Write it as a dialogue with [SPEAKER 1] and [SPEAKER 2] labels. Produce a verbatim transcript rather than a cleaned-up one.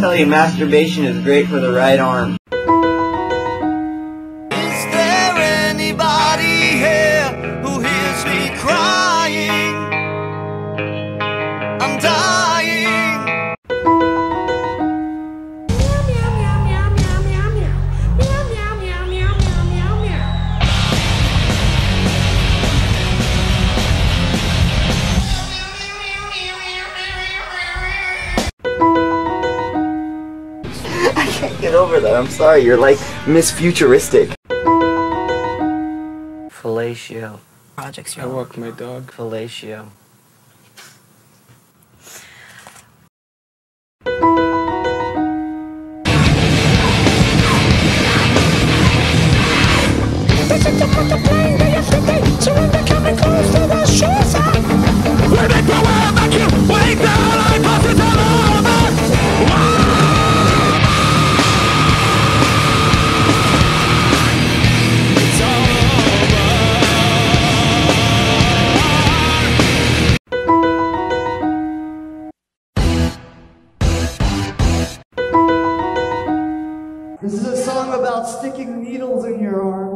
[SPEAKER 1] tell you, masturbation is great for the right arm.
[SPEAKER 2] Is there anybody here who hears me crying? I'm dying.
[SPEAKER 3] I can't get over that. I'm sorry. You're like Miss Futuristic.
[SPEAKER 1] Fellatio.
[SPEAKER 4] Projects
[SPEAKER 5] I walk my dog.
[SPEAKER 1] Fellatio.
[SPEAKER 2] This is a song about sticking needles in your arm.